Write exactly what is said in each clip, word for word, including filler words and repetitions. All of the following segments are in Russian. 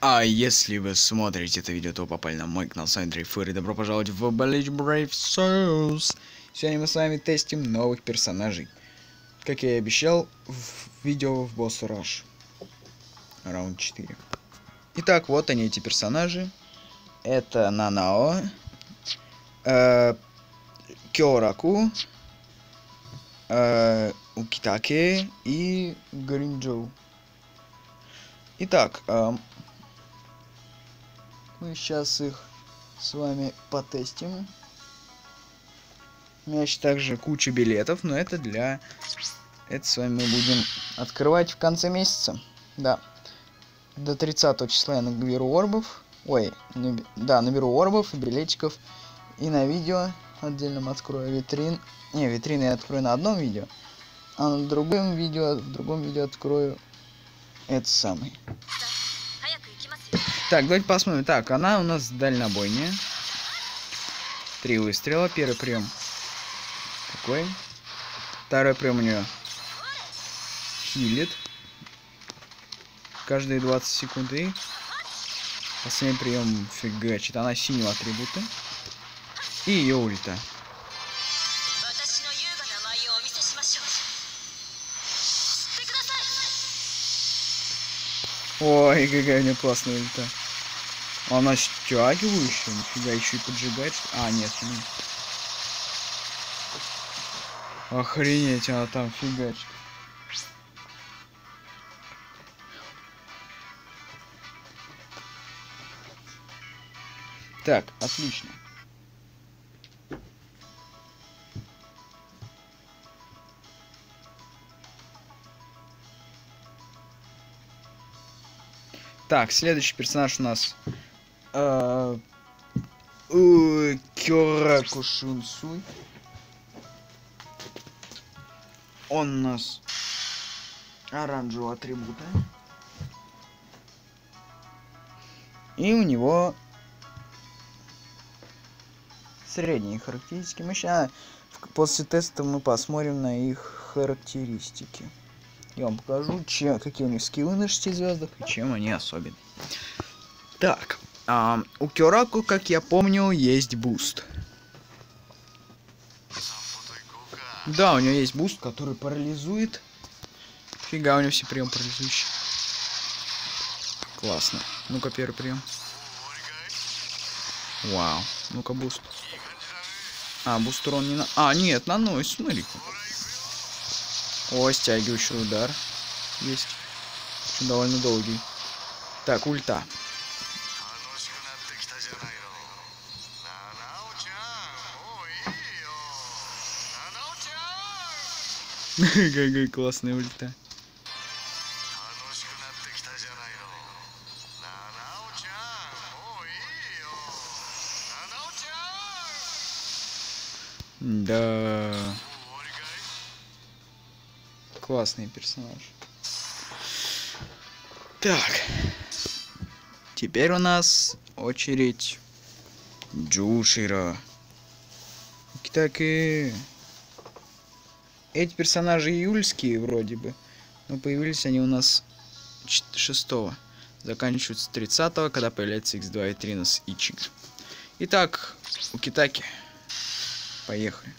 А если вы смотрите это видео, то попали на мой канал, с вами Дрейфер, и добро пожаловать в Bleach Brave Souls. Сегодня мы с вами тестим новых персонажей. Как я и обещал в видео в Boss Rush. Раунд четыре. Итак, вот они, эти персонажи. Это Нанао, э, Кёраку, э, Укитаке и Гринджоу. Итак, э, мы сейчас их с вами потестим. У меня еще также куча билетов, но это для... Это с вами мы будем открывать в конце месяца. Да. До тридцатого числа я наберу орбов. Ой, наб... да, наберу орбов и билетиков. И на видео отдельном открою витрин. Не, витрины я открою на одном видео. А на другом видео, в другом видео открою это самый. Так, давайте посмотрим. Так, она у нас дальнобойная. Три выстрела. Первый прием такой. Второй прием у нее хилит. Каждые двадцать секунд. И последний прием фигачит. Она синего атрибута. И ее ульта. Ой, какая у нее классная ульта. Она стягивающая, нифига, еще и поджигает. А, нет, нет. Охренеть, она там фигачит. Так, отлично. Так, следующий персонаж у нас э, э, Кёраку Шунсуй. Он у нас оранжевого атрибута. И у него средние характеристики. Мы сейчас после теста мы посмотрим на их характеристики. Я вам покажу, чем, какие у них скиллы на шести звездах и чем они особенные. Так, а, у Кёраку, как я помню, есть буст. Да, у него есть буст, который парализует. Фига, у него все прием парализующий. Классно. Ну-ка, первый прием. Вау. Ну-ка, буст. А, буст урон не на... А, нет, наносит, смотри-ка. О, стягивающий удар. Есть. Очень довольно долгий. Так, ульта. Какая классная ульта. Да. Классный персонаж. Так. Теперь у нас очередь Джуширо. Китаки. Эти персонажи июльские вроде бы. Но появились они у нас шестого. Заканчиваются тридцатого, когда появляется икс два и три нас Ичиг. Итак, у Китаки. Поехали.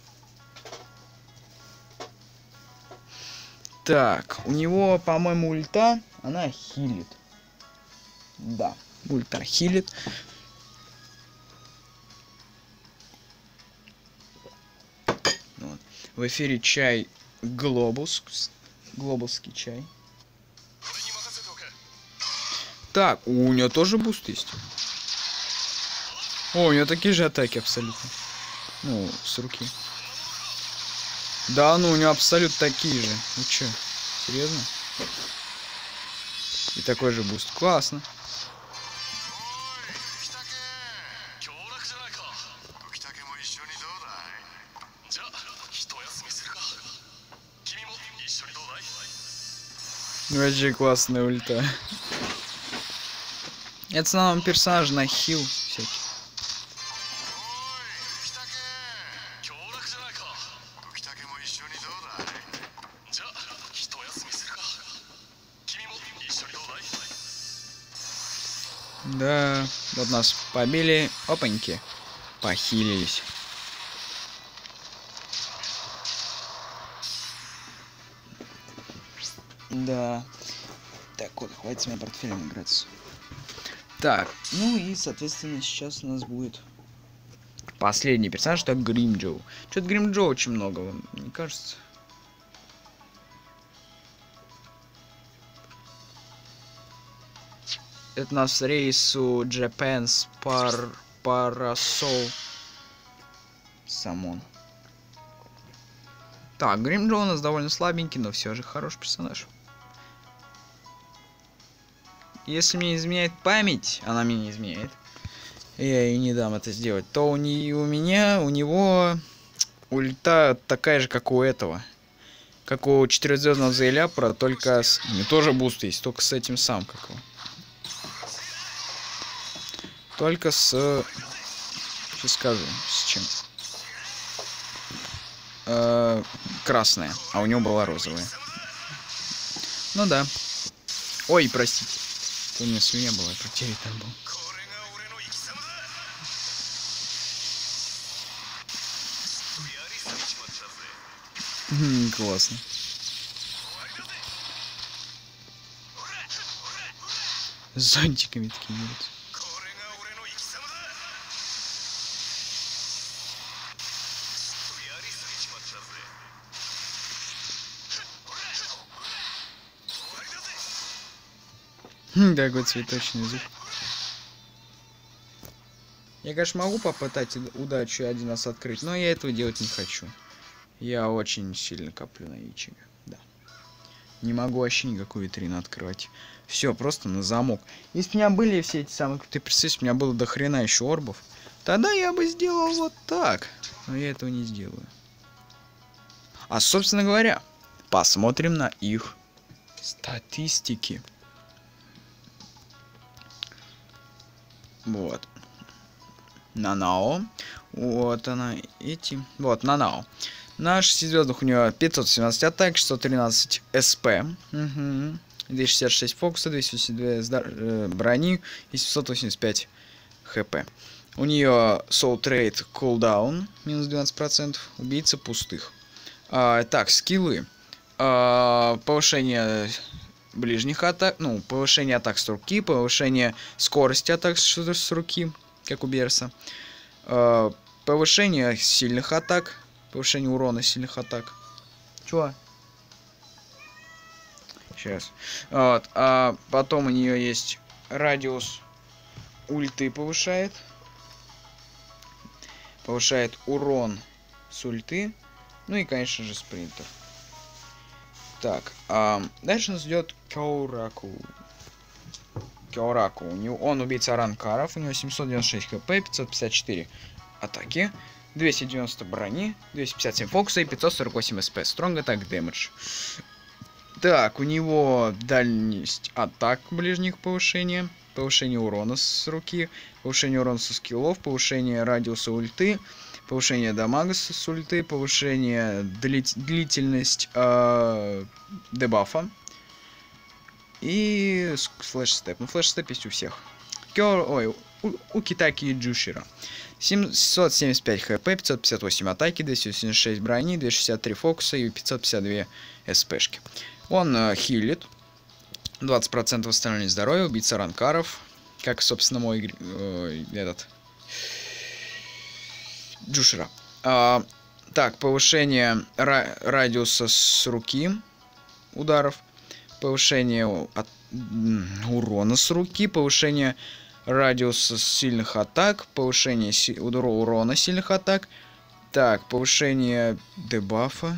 Так, у него, по-моему, ульта, она хилит. Да, ульта хилит. Вот. В эфире чай Глобус. Глобусский чай. Так, у нее тоже буст есть. О, у нее такие же атаки абсолютно. Ну, с руки. Да, ну у него абсолютно такие же. Ну чё, серьезно? И такой же буст. Классно. Вообще классная ульта. Это в основном персонаж на хил всякий. Да, вот нас побили. Опаньки. Похилились. Да. Так, вот, хватит с меня портфелем играться. Так, ну и, соответственно, сейчас у нас будет последний персонаж, это Гримджоу. Что-то Гримджоу очень много, вам не кажется? Это у нас рейсу Japan's Par Parasol Самон. Так, Гримджоу у нас довольно слабенький, но все же хороший персонаж. Если мне изменяет память, она мне не изменяет, я ей не дам это сделать, то у, не, у меня, у него ульта такая же, как у этого. Как у четырехзвездного Зейляпора, только с... У меня тоже буст есть, только с этим сам, как его. Только с... Сейчас скажу, с чем. Э-э, красная, а у него была розовая. Ну да. Ой, простите. У меня свинья была, я протереть там был. Классно. С зонтиками такие будут. Какой цветочный звук. Я, конечно, могу попытать удачу один раз открыть, но я этого делать не хочу. Я очень сильно коплю на яичек. Да. Не могу вообще никакую витрину открывать. Все, просто на замок. Если бы у меня были все эти самые... Ты представляешь, у меня было до хрена еще орбов. Тогда я бы сделал вот так. Но я этого не сделаю. А, собственно говоря, посмотрим на их статистики. Вот. Нанао. Вот она. Эти. Вот, Нанао. На шестизвездных у него пятьсот семнадцать атак, шестьсот тринадцать СП. Угу. двести шестьдесят шесть фокуса, двести восемьдесят два э, брони и семьсот восемьдесят пять хп. У нее Soul Trade Cooldown, минус двенадцать процентов. Убийца пустых. А, так, скиллы. А, повышение ближних атак, ну, повышение атак с руки, повышение скорости атак с, с руки, как у Берса, э, повышение сильных атак, повышение урона сильных атак. Чё? Сейчас. Вот. А потом у нее есть радиус ульты повышает, повышает урон с ульты, ну и, конечно же, спринтер. Так, а дальше нас ждет Кёраку. Кёраку. У него, он убийца ранкаров, у него семьсот девяносто шесть хп, пятьсот пятьдесят четыре атаки, двести девяносто брони, двести пятьдесят семь фокуса и пятьсот сорок восемь СП. Strong Attack Damage. Так, у него дальность атак ближних повышение, повышение урона с руки, повышение урона со скиллов, повышение радиуса ульты, повышение дамага с ульты, повышение дли длительность э, дебафа и флэш-степ. Ну, флэш-степ есть у всех. Кёр... Ой, у, у Китаки и Джушира. семьсот семьдесят пять хп, пятьсот пятьдесят восемь атаки, двести восемьдесят шесть брони, двести шестьдесят три фокуса и пятьсот пятьдесят два СПшки. Он э, хилит. двадцать процентов восстановления здоровья, убийца ранкаров. Как, собственно, мой э, этот... Джушира. А, так, повышение ра радиуса с руки ударов, повышение от, урона с руки, повышение радиуса сильных атак, повышение си урона сильных атак, так, повышение дебафа.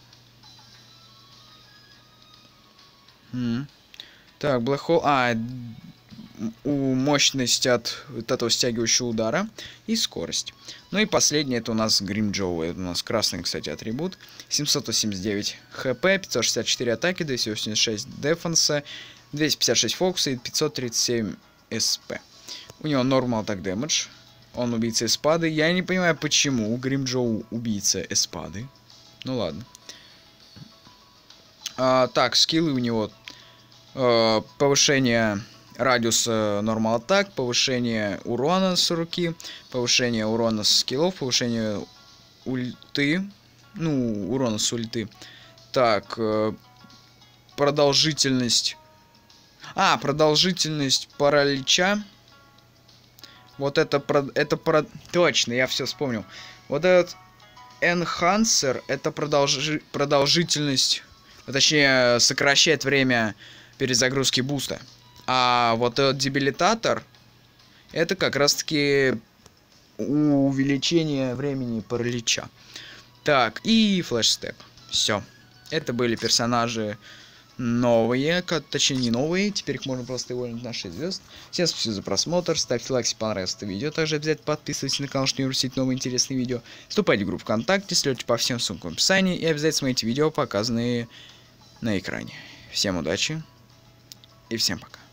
М так, Black Hole... А, у мощность от вот этого стягивающего удара и скорость. Ну и последний это у нас Гримджоу. Это у нас красный, кстати, атрибут. семьсот восемьдесят девять хп, пятьсот шестьдесят четыре атаки, двести восемьдесят шесть дефенса, двести пятьдесят шесть фокуса и пятьсот тридцать семь СП. У него Normal Attack Damage. Он убийца эспады. Я не понимаю, почему Гримджоу убийца эспады. Ну ладно. А, так, скиллы у него. Э, повышение радиус нормал атак, повышение урона с руки, повышение урона с скиллов, повышение ульты, ну, урона с ульты. Так, продолжительность... А, продолжительность паралича. Вот это... Про... это про... Точно, я все вспомнил. Вот этот Enhancer, это продолжи... продолжительность... Точнее, сокращает время перезагрузки буста. А вот этот дебилитатор, это как раз-таки увеличение времени паралича. Так, и флэш-степ. Все. Это были персонажи новые, точнее не новые, теперь их можно просто уволить на шесть звезд. Всем спасибо за просмотр, ставьте лайк, если понравилось это видео, также обязательно подписывайтесь на канал, чтобы не пропустить новые интересные видео. Вступайте в группу ВКонтакте, следуйте по всем ссылкам в описании и обязательно смотрите видео, показанные на экране. Всем удачи и всем пока.